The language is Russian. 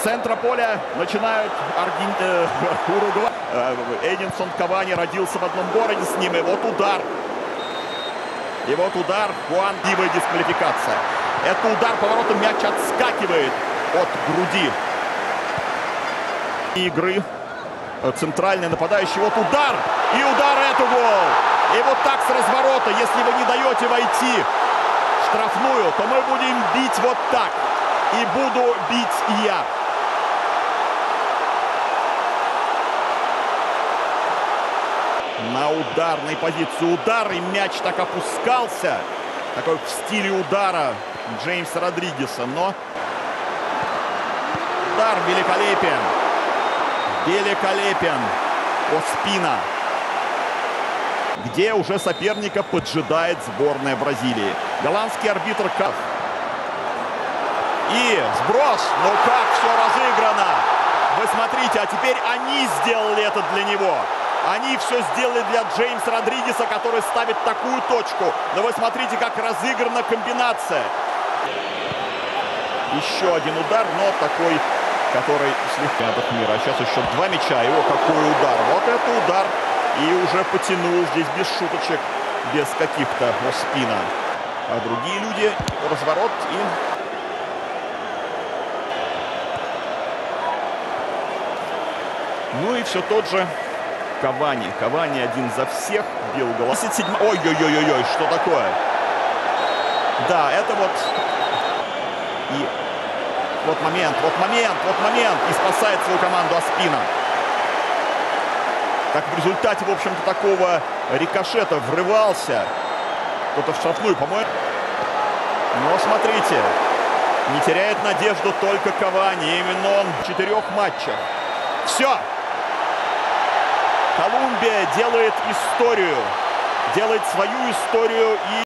центра поля начинают Уругвай. Эдинсон Кавани родился в одном городе с ним. И вот удар. И вот удар. Хуан Дива, дисквалификация. Это удар поворотом, мяч отскакивает от груди. Игры. Центральный нападающий. Вот удар. И удар, это гол. И вот так с разворота, если вы не даете войти в штрафную, то мы будем бить вот так. И буду бить и я. На ударной позиции удар, и мяч так опускался. Такой в стиле удара Джеймса Родригеса. Но удар великолепен. Великолепен. Оспина. Где уже соперника поджидает сборная Бразилии. Голландский арбитр Каф. И сброс. Ну как все разыграно. Вы смотрите, а теперь они сделали это для него. Они все сделали для Джеймса Родригеса, который ставит такую точку. Но вы смотрите, как разыграна комбинация. Еще один удар, но такой, который слегка от мира. А сейчас еще два мяча. Его какой удар. Вот это удар. И уже потянул здесь без шуточек, без каких-то спина. А другие люди, разворот и... Ну и все тот же Кавани. Кавани один за всех бил гол. Ой-ой-ой-ой, что такое? Да, это вот... И вот момент, вот момент, вот момент. И спасает свою команду Оспина. Как в результате, в общем-то, такого рикошета врывался кто-то в штрафную, по-моему. Но смотрите, не теряет надежду только Кавани. Именно он в 4 матчах. Все. Колумбия делает историю. Делает свою историю и...